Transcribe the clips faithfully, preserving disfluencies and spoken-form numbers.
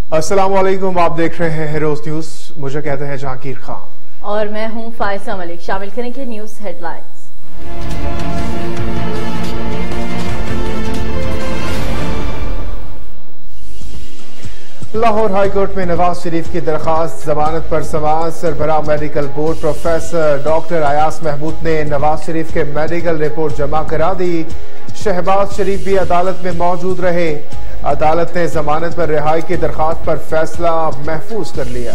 अस्सलाम वालेकुम, आप देख रहे हैं हेरोज न्यूज। मुझे कहते हैं जहांगीर खान और मैं हूं फायसा मलिक। शामिल करेंगे न्यूज हेडलाइंस। लाहौर हाईकोर्ट में नवाज शरीफ की दरखास्त जमानत पर समाअत। सरबराह medical board professor doctor Ayaz Mahmood ने नवाज शरीफ के मेडिकल रिपोर्ट जमा करा दी। शहबाज शरीफ भी अदालत में मौजूद रहे। अदालत ने जमानत पर रिहाई की दरखास्त पर फैसला महफूज कर लिया।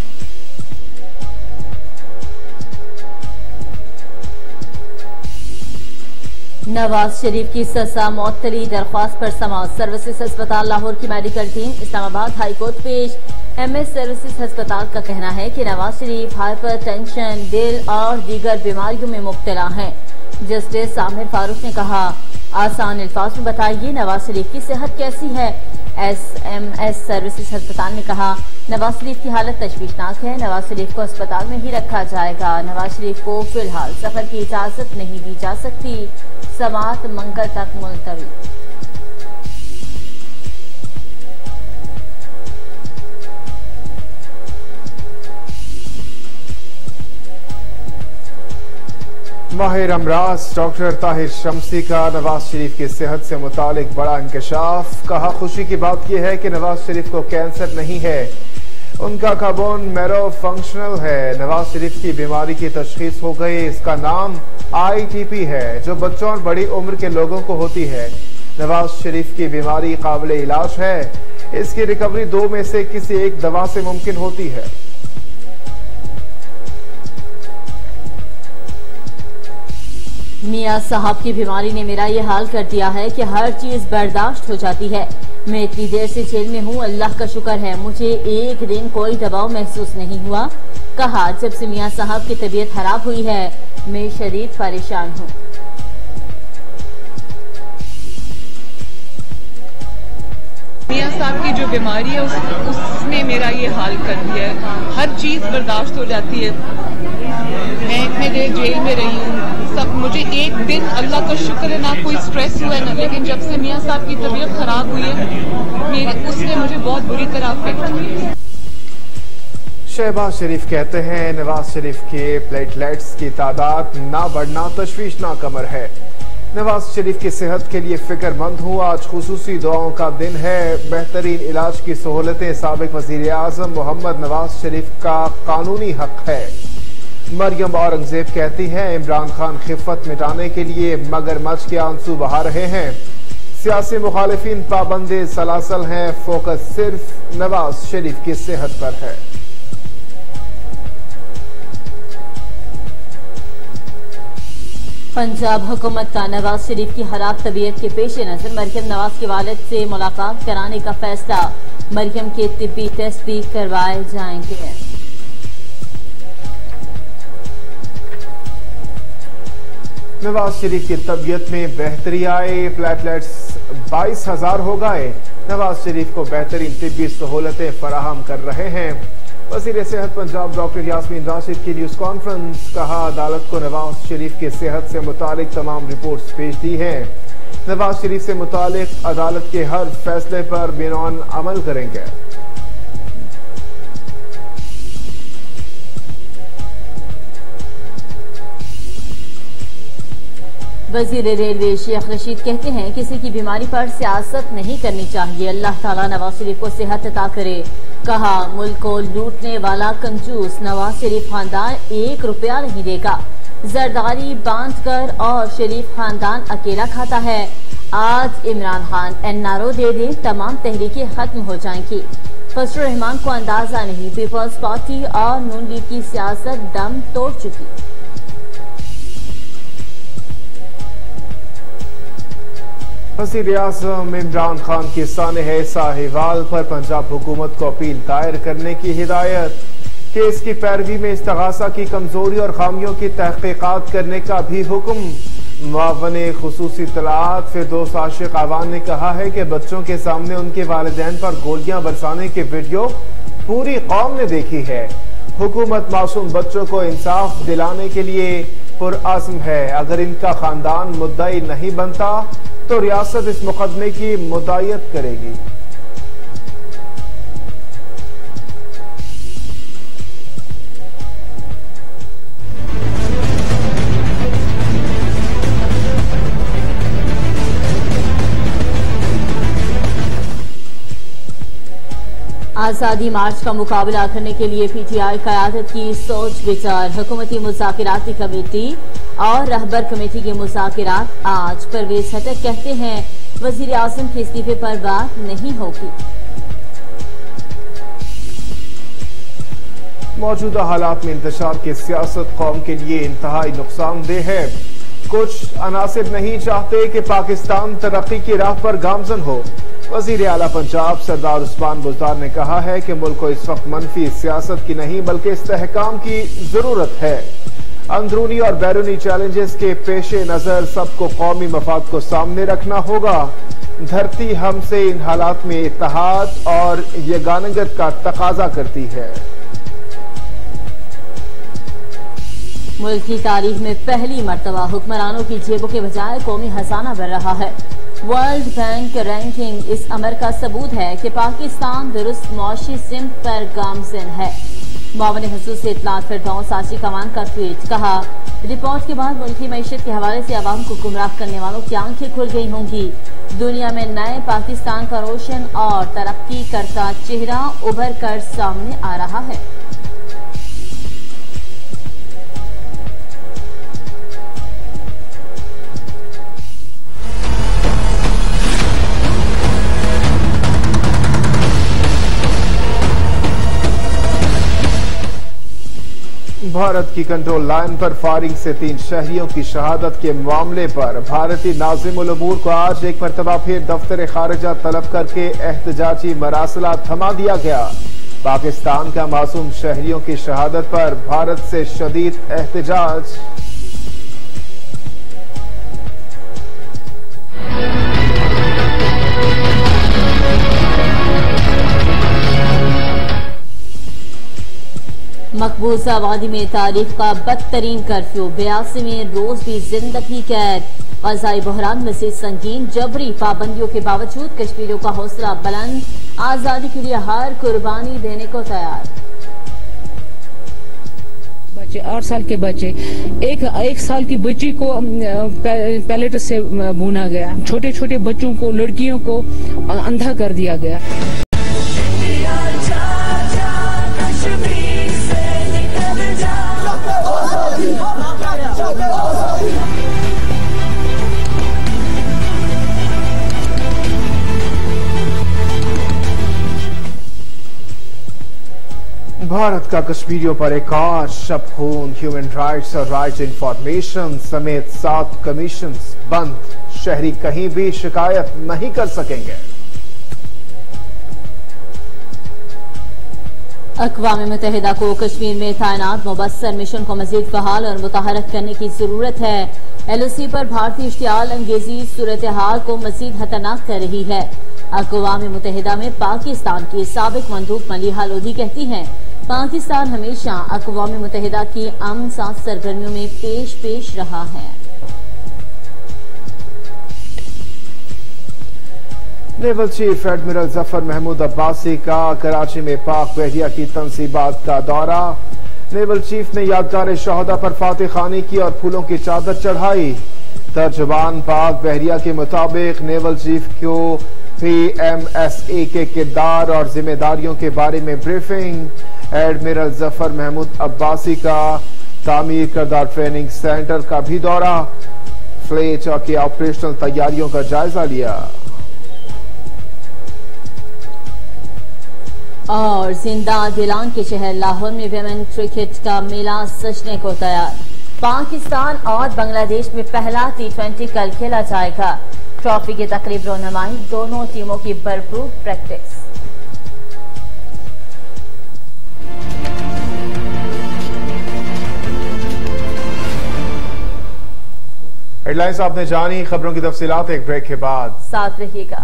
नवाज शरीफ की सजा मुअत्तली दरख्वास्त पर समाअत। सर्विसेज अस्पताल लाहौर की मेडिकल टीम इस्लामाबाद हाईकोर्ट पेश। एमएस सर्विसेज अस्पताल का कहना है कि नवाज शरीफ हाइपर टेंशन, दिल और दीगर बीमारियों में मुब्तला हैं। जस्टिस आमिर फारूक ने कहा, आसान अल्फाज में बताइए नवाज शरीफ की सेहत कैसी है। एसएमएस सर्विसेज अस्पताल ने कहा, नवाज शरीफ की हालत तशवीशनाक है। नवाज शरीफ को अस्पताल में ही रखा जाएगा। नवाज शरीफ को फिलहाल सफर की इजाजत नहीं दी जा सकती। समाअत मंगल तक मुलतवी। माहिर अमराज डॉक्टर ताहिर शमसी का नवाज शरीफ की सेहत से मुतालिक बड़ा इंकशाफ। कहा, खुशी की बात यह है कि नवाज शरीफ को कैंसर नहीं है, उनका बोन मैरो फंक्शनल है। नवाज शरीफ की बीमारी की तशखीस हो गई। इसका नाम आईटीपी है, जो बच्चों और बड़ी उम्र के लोगों को होती है। नवाज शरीफ की बीमारी काबिल इलाज है। इसकी रिकवरी दो में से किसी एक दवा से मुमकिन होती है। मियां साहब की बीमारी ने मेरा ये हाल कर दिया है कि हर चीज बर्दाश्त हो जाती है। मैं इतनी देर से जेल में हूँ, अल्लाह का शुक्र है मुझे एक दिन कोई दबाव महसूस नहीं हुआ। कहा, जब से मियां साहब की तबीयत खराब हुई है मैं शदीद परेशान हूँ। मियां साहब की जो बीमारी है उस, उसने मेरा ये हाल कर दिया है। हर चीज बर्दाश्त हो जाती है। मैं इतने देर जेल में रही हूँ, सब मुझे एक दिन अल्लाह का शुक्र है ना कोई स्ट्रेस हुआ है ना, लेकिन जब से मियां साहब की तबीयत खराब हुई है मेरे उसने मुझे बहुत बुरी तरह अफेक्ट की है। शहबाज शरीफ कहते हैं, नवाज शरीफ के प्लेटलेट्स की तादाद ना बढ़ना तशवीशनाक अमर है। नवाज शरीफ की सेहत के लिए फिक्रमंद हूँ। आज खुसूसी दुआओं का दिन है। बेहतरीन इलाज की सहूलतें साबिक वजीर आजम मोहम्मद नवाज शरीफ का कानूनी हक है। मरियम औरंगजेब कहती हैं, इमरान खान खिफत मिटाने के लिए मगरमच्छ के आंसू बहा रहे हैं। सियासी मुखालिफिन पाबंदे सलासल हैं। फोकस सिर्फ नवाज शरीफ की सेहत पर है। पंजाब हुकूमत का नवाज शरीफ की खराब तबीयत के पेश नजर मरियम नवाज के वालिद से मुलाकात कराने का फैसला। मरियम के तिब्बी टेस्ट भी करवाए जाएंगे। नवाज शरीफ की तबीयत में बेहतरी आए। प्लेटलेट्स बाईस हजार हो गए। नवाज शरीफ को बेहतरीन तिब्बी सहूलतें फराहम कर रहे हैं। वज़ीर सेहत पंजाब डॉक्टर यास्मीन राशिद की न्यूज कॉन्फ्रेंस। कहा, अदालत को नवाज शरीफ की सेहत से मुतालिक तमाम रिपोर्ट्स पेश दी हैं। नवाज शरीफ से मुतालिक अदालत के हर फैसले पर बिनौन अमल करेंगे। वजीर रेलवे शेख रशीद कहते हैं, किसी की बीमारी पर सियासत नहीं करनी चाहिए। अल्लाह ताला नवाज शरीफ को सेहत अता करे। कहा, मुल्क को लूटने वाला कंजूस नवाज शरीफ खानदान एक रुपया नहीं देगा। जरदारी बांध कर और शरीफ खानदान अकेला खाता है। आज इमरान खान एनआरओ दे दे, तमाम तहरीकें खत्म हो जाएंगी। फजलुर रहमान को अंदाजा नहीं, पीपल्स पार्टी और नून लीग की सियासत दम तोड़ चुकी। वज़ीर आज़म इमरान खान की सानह साहिवाल पर पंजाब हुकूमत को अपील दायर करने की हिदायत। केस की पैरवी में इस्तगासा की कमजोरी और खामियों की तहकीकात करने का भी हुक्म। मुआवने खुसूसी तलात फिरदौस आशिक आवान ने कहा है कि बच्चों के सामने उनके वालिदैन पर गोलियां बरसाने की वीडियो पूरी कौम ने देखी है। हुकूमत मासूम बच्चों को इंसाफ दिलाने के लिए पुरअज़्म है। अगर इनका खानदान मुद्दाई नहीं बनता तो रियासत इस मुकदमे की मुदायत करेगी। आजादी मार्च का मुकाबला करने के लिए पीटीआई क़यादत की सोच विचार। हुकूमती मुज़ाकिराती कमेटी और रहबर कमेटी के मुज़ाकिरात आज। परवेज हटक कहते हैं वज़ीर आज़म के इस्तीफे पर बात नहीं होगी। मौजूदा हालात में इंतशार की सियासत कौम के लिए इंतहाई नुकसानदेह है। कुछ अनासिर नहीं चाहते कि पाकिस्तान तरक्की की राह पर गामजन हो। वजीर आला पंजाब सरदार उस्मान बुज़दार ने कहा है कि मुल्क को इस वक्त मनफी सियासत की नहीं बल्कि इस्तेहकाम की जरूरत है। अंदरूनी और बैरूनी चैलेंजेस के पेश नजर सबको कौमी मफाद को सामने रखना होगा। धरती हमसे इन हालात में इत्तेहाद और यगानगत का तकाजा करती है। मुल्क की तारीख में पहली मर्तबा हुक्मरानों की जेबों के बजाय कौमी खजाना बढ़ रहा है। वर्ल्ड बैंक रैंकिंग इस अमर का सबूत है कि पाकिस्तान दुरुस्त मौशी सिमत पर गामजन है। मावन हुसूस से इत्तलात फिरदौस आशी कमान का ट्वीट। कहा, रिपोर्ट के बाद मुल्की मईशत के हवाले से आवाम को गुमराह करने वालों की आंखें खुल गई होंगी। दुनिया में नए पाकिस्तान का रोशन और तरक्की करता चेहरा उभर कर सामने आ रहा है। भारत की कंट्रोल लाइन पर फायरिंग से तीन शहरियों की शहादत के मामले पर भारतीय नाज़िमुल उमूर को आज एक मरतबा फिर दफ्तर खारिजा तलब करके एहतजाजी मरासला थमा दिया गया। पाकिस्तान का मासूम शहरियों की शहादत पर भारत से शदीद एहतजाज। मकबूजा वादी में तारीख का बदतरीन कर्फ्यू। बयासीवें रोज भी जिंदगी कैद। ग़ज़ाई बहरान मज़ीद संगीन। जबरी पाबंदियों के बावजूद कश्मीरियों का हौसला बुलंद। आजादी के लिए हर कुर्बानी देने को तैयार। बच्चे आठ साल के बच्चे, एक एक साल की बच्ची को पैलेट से भूना गया। छोटे छोटे बच्चों को, लड़कियों को अंधा कर दिया गया। भारत का कश्मीरियों पर एक और शब खून। ह्यूमन राइट्स और राइट इंफॉर्मेशन समेत सात कमीशन बंद। शहरी कहीं भी शिकायत नहीं कर सकेंगे। अक़वाम मुत्तहिदा को कश्मीर में तैनात मुबस्सर मिशन को मजीद फहाल और मुतहरक करने की जरूरत है। एल ओ सी पर भारतीय इश्तियाल अंगेजी सूरत हाल को मजीद खतरनाक कर रही है। अक़वाम मुत्तहिदा में पाकिस्तान की साबिक मंदूब मलिहा लोधी कहती हैं, पाकिस्तान हमेशा अक़वाम मुत्तहिदा की अमन साथ सरगर्मियों में पेश पेश रहा है। Naval chief admiral Zafar Mahmood Abbasi का कराची में पाक बहरिया की तंसीबात का दौरा। नेवल चीफ ने यादगार शहदा पर फातिह खानी की और फूलों की चादर चढ़ाई। तर्जुबान पाक बहरिया के मुताबिक नेवल चीफ को पी एम एस ए के किरदार और जिम्मेदारियों के बारे में ब्रीफिंग। एडमिरल जफर महमूद अब्बासी का तामीर करदा ट्रेनिंग सेंटर का भी दौरा। फ्लेट की ऑपरेशनल तैयारियों का जायजा लिया। और जिंदा दिलान के शहर लाहौर में विमेन क्रिकेट का मेला सजने को तैयार। पाकिस्तान और बांग्लादेश में पहला टी ट्वेंटी कल खेला जाएगा। ट्रॉफी की तकरीब रोनमाई, दोनों टीमों की भरपूर प्रैक्टिस। हेडलाइंस आपने जानी, खबरों की तफसीलात एक ब्रेक के बाद साथ रहिएगा।